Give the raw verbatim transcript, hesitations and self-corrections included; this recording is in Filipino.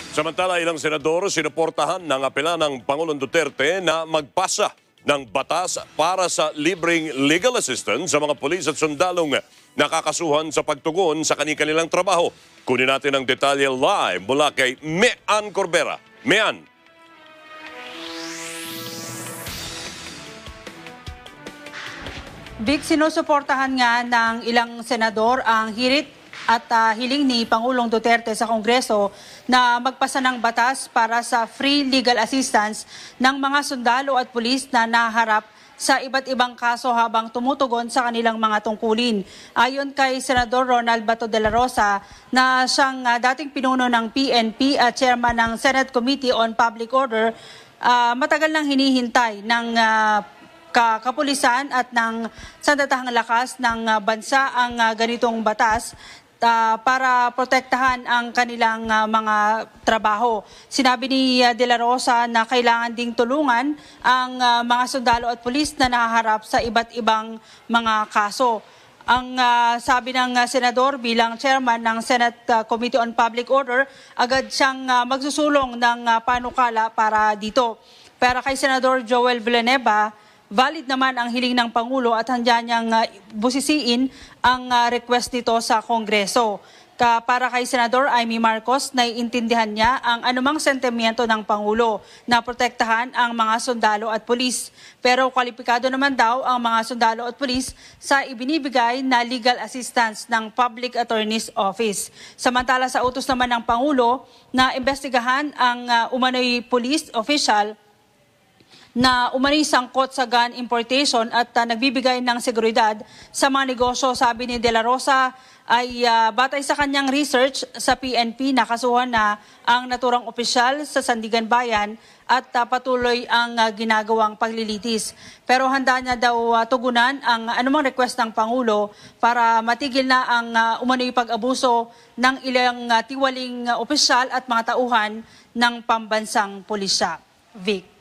Samantala, ilang senador sinuportahan ng apela ng Pangulong Duterte na magpasa ng batas para sa libreng legal assistance sa mga pulis at sundalong nakakasuhan sa pagtugon sa kanilang trabaho. Kunin natin ang detalye live mula kay Mean Corbera. Mean. Big, sinusuportahan nga ng ilang senador ang hirit at uh, hiling ni Pangulong Duterte sa Kongreso na magpasa ng batas para sa free legal assistance ng mga sundalo at pulis na naharap sa iba't ibang kaso habang tumutugon sa kanilang mga tungkulin. Ayon kay Senador Ronald Bato de la Rosa na siyang uh, dating pinuno ng P N P at chairman ng Senate Committee on Public Order, uh, matagal nang hinihintay ng uh, kapulisan at ng sandatahang lakas ng bansa ang uh, ganitong batas uh, para protektahan ang kanilang uh, mga trabaho. Sinabi ni uh, De La Rosa na kailangan ding tulungan ang uh, mga sundalo at pulis na nahaharap sa iba't ibang mga kaso. Ang uh, sabi ng uh, senador bilang chairman ng Senate uh, Committee on Public Order, agad siyang uh, magsusulong ng uh, panukala para dito. Pero kay Senador Joel Villanueva, valid naman ang hiling ng Pangulo at handa niyang uh, busisiin ang uh, request nito sa Kongreso. Ka para kay Senador Amy Marcos, naiintindihan niya ang anumang sentimiento ng Pangulo na protektahan ang mga sundalo at pulis. Pero kwalipikado naman daw ang mga sundalo at pulis sa ibinibigay na legal assistance ng Public Attorney's Office. Samantala sa utos naman ng Pangulo na imbestigahan ang uh, umano'y police official na umano'y sangkot sa gun importation at uh, nagbibigay ng seguridad sa mga negosyo. Sabi ni De La Rosa ay uh, batay sa kanyang research sa P N P, nakasuhan na ang naturang opisyal sa Sandigan Bayan at uh, patuloy ang uh, ginagawang paglilitis. Pero handa niya daw uh, tugunan ang anumang request ng Pangulo para matigil na ang uh, umano'y pag-abuso ng ilang uh, tiwaling uh, opisyal at mga tauhan ng pambansang pulisya. Vic.